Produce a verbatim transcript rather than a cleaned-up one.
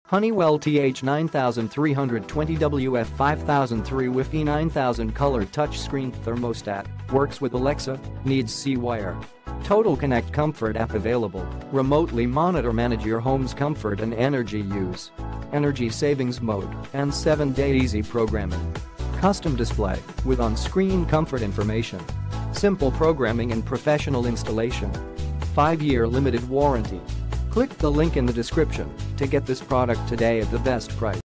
Honeywell T H nine three twenty W F five thousand three Wi-Fi nine thousand color touchscreen thermostat, works with Alexa, needs C-wire. Total Connect Comfort app available, remotely monitor manage your home's comfort and energy use. Energy savings mode and seven day easy programming. Custom display with on-screen comfort information. Simple programming and professional installation. five year limited warranty. Click the link in the description to get this product today at the best price.